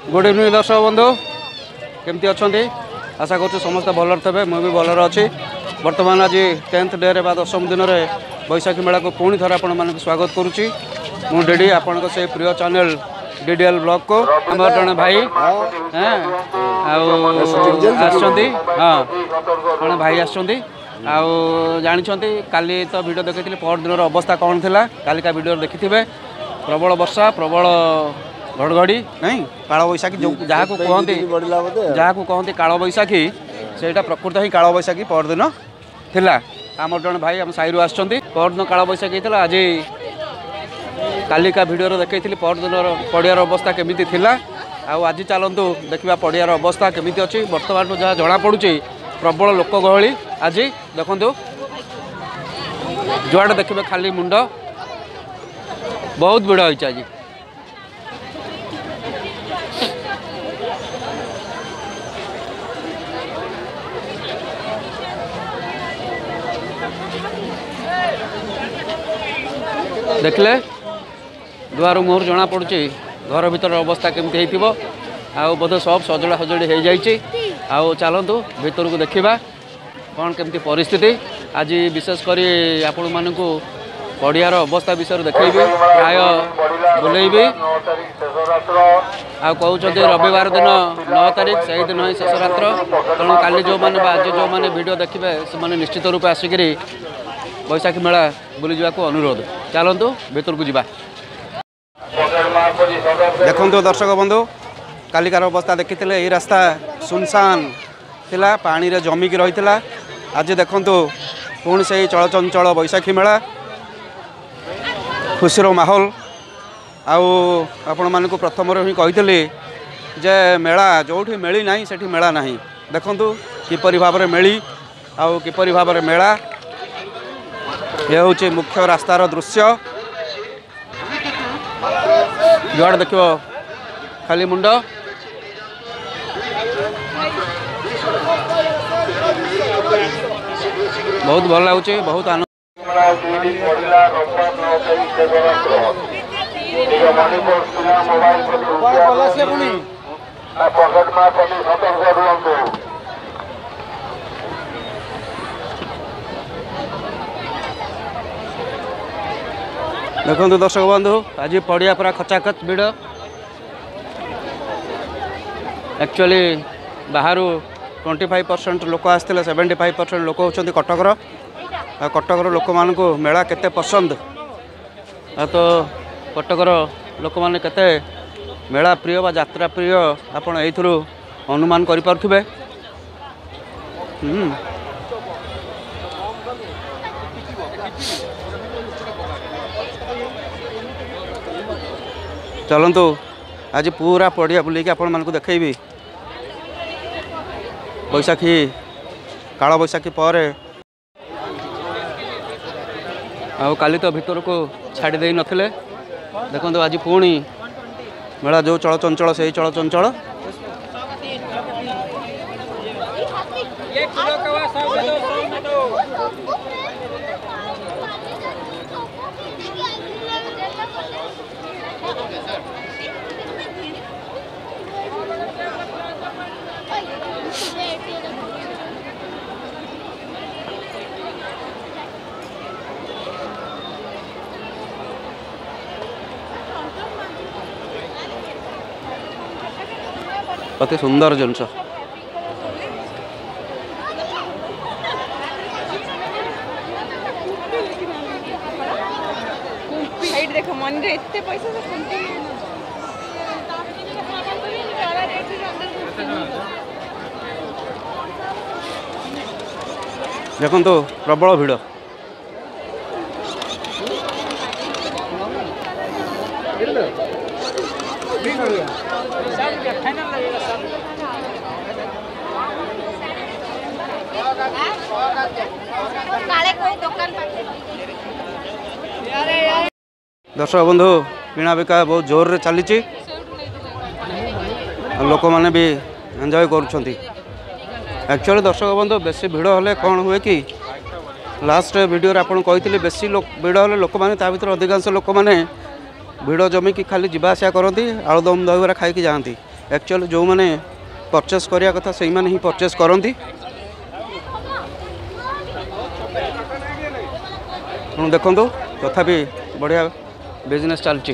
Good evening दर्शक बंधु केमती अच्छा आशा कर समस्त भलर थे मुझे भलर अच्छी बर्तमान आज 10th डे रे 10म दिन में बैशाखी मेला को पुणी थर आपण मानक स्वागत करुच्ची मु डेडी आपण से प्रिय चैनल डीडीएल ब्लॉग को आम जड़े भाई हाँ जड़े भाई आसुँच जानी काली तो वीडियो देखी पर दिन अवस्था कौन थी कालिका वीडियो देखि प्रबल वर्षा प्रबल घड़घड़ी नहीं काल बैशाखी जो जहाँ को कहते काल बैशाखी से प्रकृत ही काल बैशाखी परदिन थिला आम जड़े भाई आम साई आसुँच परदिन काल बैशाखी थी आज कालिका वीडियो देखी परदिन पड़ियार अवस्था केमिति थिला आज चलतु देखा पड़ियार अवस्था केमिति अच्छी बर्तमान जहाँ जना पड़ुची प्रबल लोक गहली आज देखु जुआड़े देखिए खाली मुंड बहुत भिड़ होती आज देखले दुआर मुहर जना पड़ुची घर भीतर अवस्था केमती हो बोधे सब सजड़ा सजड़ी हो जाइए चलतु भीतर को देखा कौन केमती परिस्थिति आज विशेषकर आपण मानक पड़ियार अवस्था विषय देखी प्राय बुलेबी कहते रविवार दिन 9 तारीख से दिन ही शेष रात्र तेणु काली जो मैंने आज जो मैंने वीडियो देखिए से निश्चित रूप आसिक बैशाखी मेला बुली जावाक अनुरोध चलतु भीतर को जा देखु दर्शक बंधु कालिकार अवस्था देखी ये रास्ता सुनसान थिला पानी रे जमिक रही आज देखु पुणी से चलचंचल बैशाखी मेला खुशीर माहौल आपण मानक प्रथम ही कही जे मेला जो मेली ना से मेला ना देखु किपरि भाव में मेली आउ किपरि भाव में मेला ये हूँ मुख्य रास्तार दृश्य जुआड़ देख खाली मुंड बहुत भल लगुच बहुत आनंद देखो दर्शक बंधु आज पड़िया पूरा खचाखच भिड़ एक्चुअली बाहर 25% लोक आसते 75% लोक होती कटकर कटकर लोक मान मेला केते पसंद तो कटकर लोक मैंने केते मेला प्रिय बा यात्रा प्रिय आपण एथुरु अनुमान करि पारथुबे। चलतु आज पूरा पड़िया बुलेकी आपण मानक देखी बैशाखी काल बैशाखी पर काली तो भीतर को छाड़ी दे नथिले देखो आज पुणी मेला जो चलचंचल से चलचंचल अति सुंदर जिनस देखो मन रे इतने पैसा से देखो तो प्रबल भिड़ दर्शक बंधु किणा बिका बहुत जोर रे चली लोक मैंने भी एंजॉय करुँच एक्चुअली दर्शक बंधु बेसी भिड़ हेले कौन हुए कि लास्ट वीडियो आपन कही बेसी भिड़ हेले लोक मैंने ता भीतर अधिकांश लोक मैंने भिड़ जमिकी खाली जावासिया करती आलुदम दहीबरा खाई जाती एक्चुअली जो मैंने परचेस करिया कथा से मैंने ही परचेस करती देखो तथापि बढ़िया बिजनेस चलती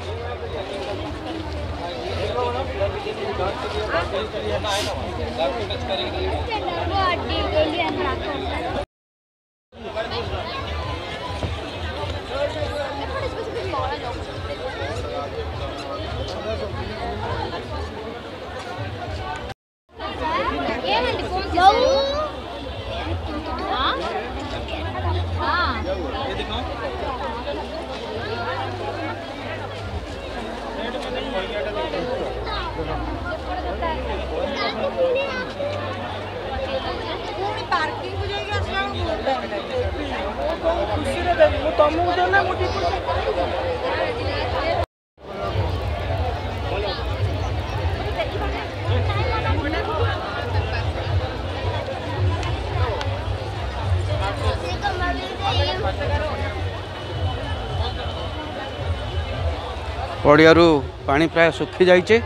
पड़ियारू पानी प्राय सुखी जाइए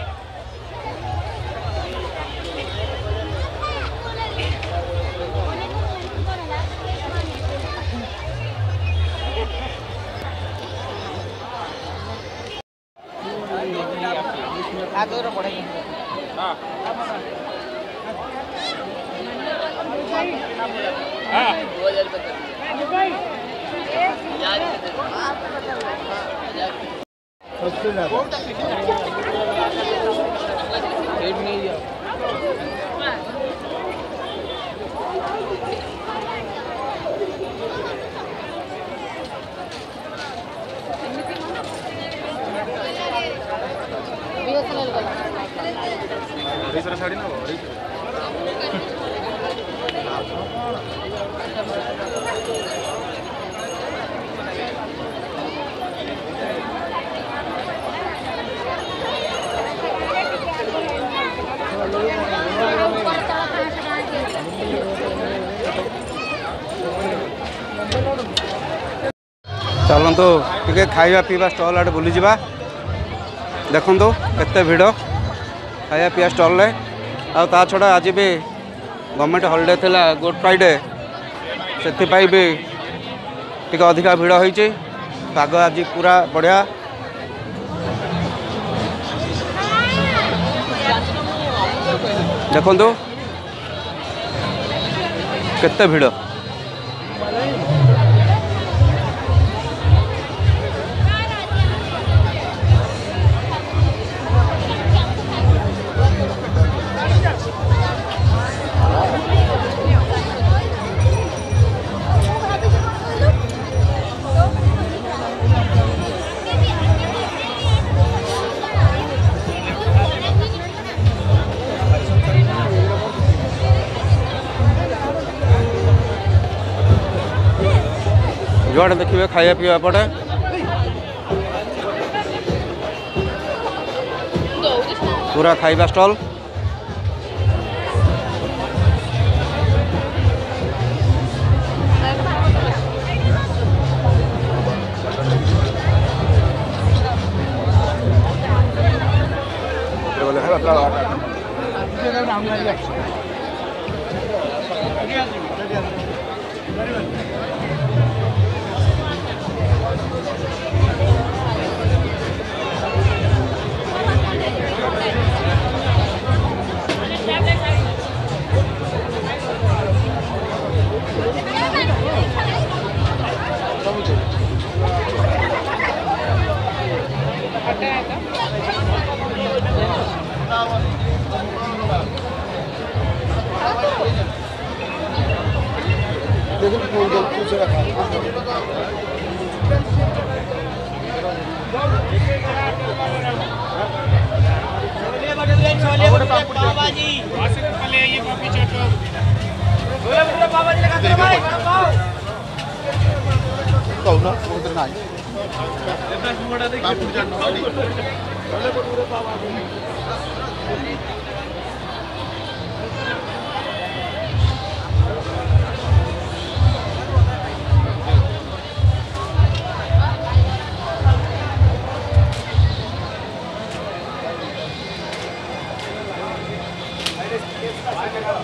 चलतु टे खाଇବା पीवा स्टल आड़े बुली जा देखु केते भिड़ खाଇବା पीवा स्टल आ छड़ा आज भी गवर्नमेंट हॉलिडे थिला गुड फ्राइडे से भी टिके अधिका भिड़ होइछि पाग आज पूरा बढ़िया देखु केते भिड़ जुआड़े देखिए खाया पीवा पड़े पूरा खाइबा स्टॉल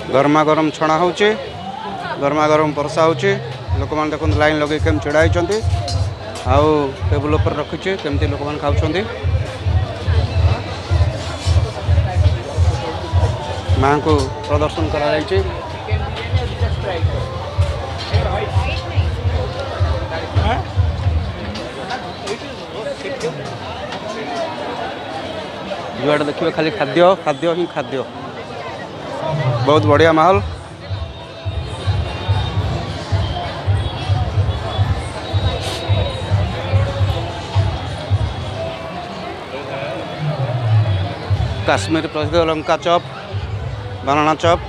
गरमा गरम छणा होची गरमा गरम परसा होची लोक मान देखो लाइन लगे केम छड़ाई चंती आउ टेबल ऊपर रखिचे केमती लोक मान खाउछंती मां को प्रदर्शन करा जायछि जुआड़ देखिए खाली खाद्य खाद्य ही खाद्य बहुत बढ़िया माहौल काश्मीर प्रसिद्ध लंका चॉप बनाना चॉप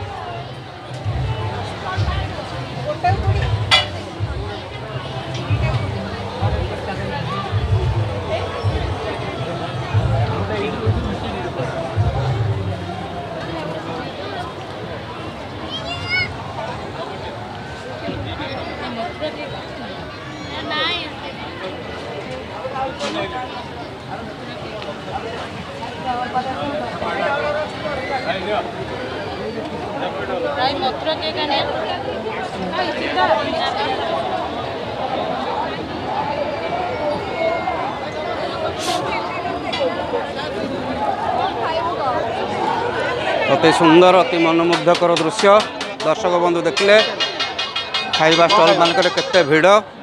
अति सुंदर अति मनमुग्धकर दृश्य दर्शक बंधु देखले खाइबा स्टॉल मानक केते भिड़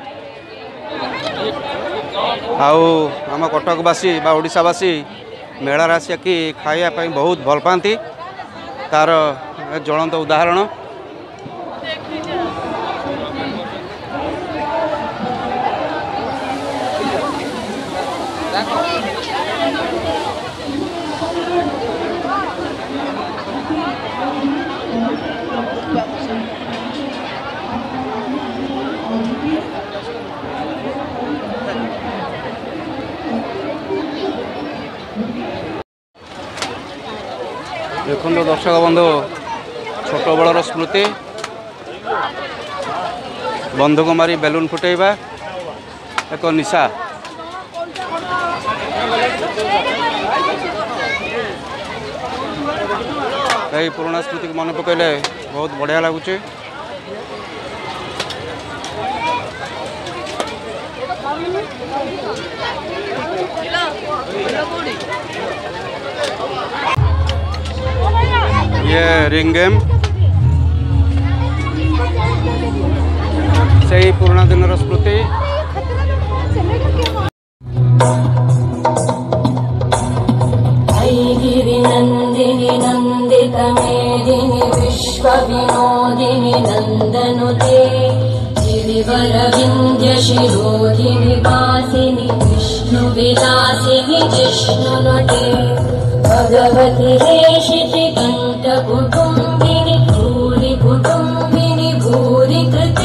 आम कटकवासी बा ओडिशावासी मेला आसिया कि खाइबा बहुत भल पाती तार ज्वलंत उदाहरण देखो दर्शक बंधु छोट बड़र स्मृति बंधुक मारी बेलून फुटेबा एक निशा कई पुराना स्मृति मन पकड़े बहुत बढ़िया लगुच ये रिंग गेम से ही पुराना दिन स्मृति गिरि नंदिनी नंदित मेदिनी विश्व विनोदिनी नंदनुते गिरिवर विंध्य शिरोधिनी वासिनी विष्णु विलासिनी जिष्णुनुते भगवती हेशिति कंठ कुटुंबिनी भूरि कृति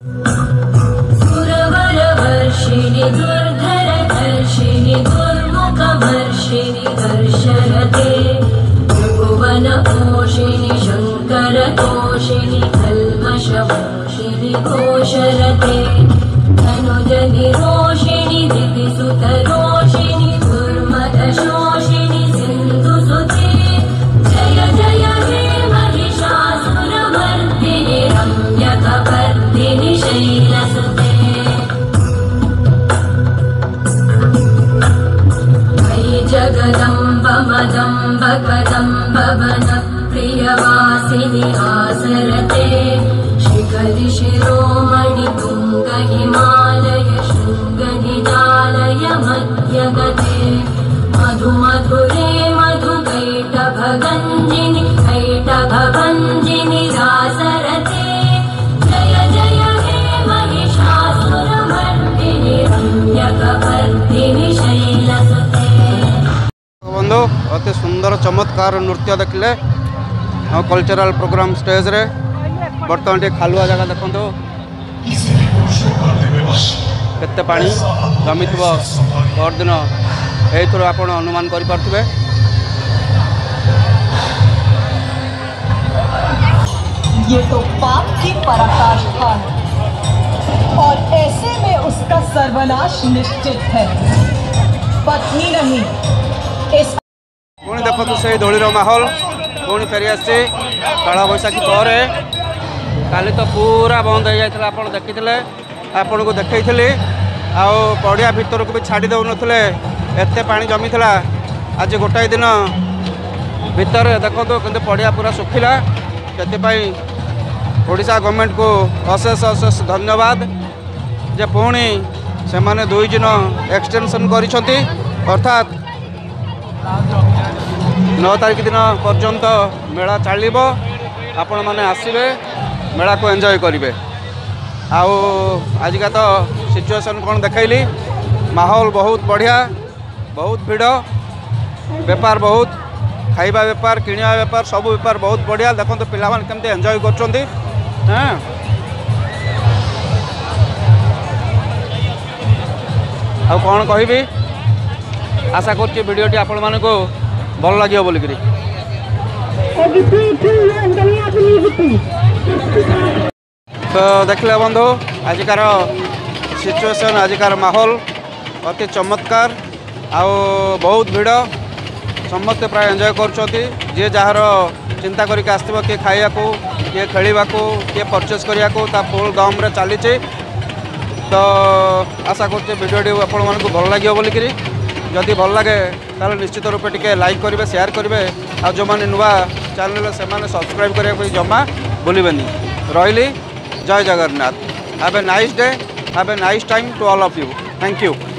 सुरवर वर्षिणि दुर्धर दर्शिनि दुर्मुख वर्षिणि दर्शरते त्रिभुवन पोषिणि शंकर तोषिणि कल्मष मोषिणि घोषरते धनुज निरोषिणि दिविसुत रोषिणि दुर्मद शोषिणि सिंधु सुते जय जय हे महिषासुरमर्दिनि रम्यकपर्दिनि शैलसुते जगदम्ब मदम्ब कदम्ब वन प्रियवासिनि आसरते शिखरि शिरोमणि तुंग हिमालय शृंग निजालय मध्यगते मधु मधुरे मधु कैटभगञ्जिनि रासरते जय जय हे महिषासुरमर्दिनि रम्यकपर्दिनि शैलसुते बंधु अति सुंदर चमत्कार नृत्य देखले कल्चरल प्रोग्राम स्टेज रे बर्तमान टे खालुआ जगह देखो केते पानी जमी थो परदिन एथर आप अनुमान कर पार्थिबे ये तो पाप की पराकाष्ठा है और ऐसे में उसका सर्वनाश निश्चित है। पत्नी नहीं इस पुणी देखो से दोली माहौल पुणी फेरी आसी काला बैशाखी पर काली तो पूरा बंद हो जाता आप देखी आपन को देखी आउ पड़िया भितर को भी छाड़ी दौन एत पा जमी था आज गोटाए दिन भितर देखो कि पड़िया पूरा सुखिला से ओडिशा गवर्नमेंट को अशेष अशेष धन्यवाद जे पुणी से माने 2 दिन एक्सटेंशन करिसेंती अर्थात 9 तारीख दिन पर्यंत मेला चलो आपण मैंने आसबे मेला को एंजॉय करेंगे आउ आजिका तो सिचुएशन कौन देखली माहौल बहुत बढ़िया बहुत भीड़ बेपार बहुत खाइबा बेपार किणवा बेपार सब बेपार बहुत बढ़िया देखो तो पिला केमती एंजॉय कर कौन कहि आशा कर भिडियोटी आपण मानक भल लगे बोलिकी तो देखले बंधु आजिकार सिचुएशन आजिकार माहौल अति चमत्कार आउ बहुत भीड़ समस्ते प्राय एंजॉय कर जार चिंता करके आसो किए खाया किए खेलवा किए परचेस करने को फुल दम रे चली तो आशा कर भिडियोटी आपण मानक भल लगे बोलिकी जदि भल लगे ताले निश्चित रूपे टिके लाइक करेंगे शेयर करेंगे आ जो मैंने नुआ चैनल से सब्सक्राइब करने जमा भूलें रही जय Jagannath have a nice day have a nice time to all of you thank you.